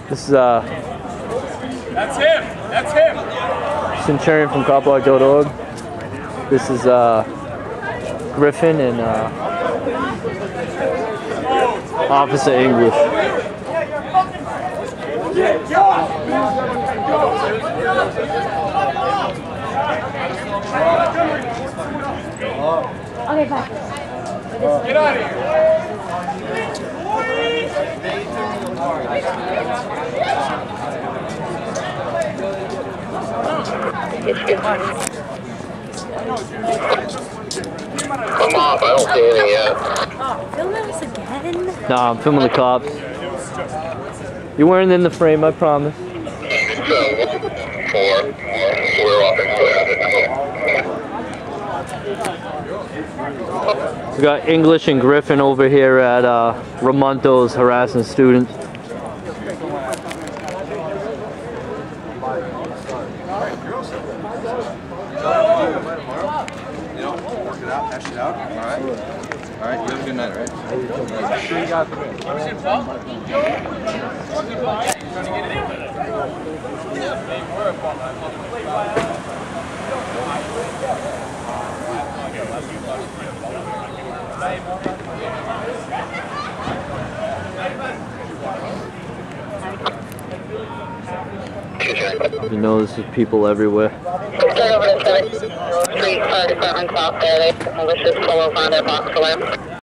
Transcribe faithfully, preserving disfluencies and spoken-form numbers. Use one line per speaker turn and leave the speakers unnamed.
This is uh.
That's him. That's him.
Centurion from cop block dot org. This is uh. Griffin and uh. Officer English.
Okay, bye.
Get out of here.
I'm off. I don't see anything yet.
Oh, filming us again?
Nah, I'm filming the cops. You weren't in the frame, I promise.
So, four. We're off and
We got English and Griffin over here at uh, Ramonto's harassing students.
You know, work it out, hash it out. All right. All right. You have a good night, right? Sure you got the win.
You know, there's people everywhere.
Stay over to seventh Street, Fire Department, South there. They, this is full of on their box alarm.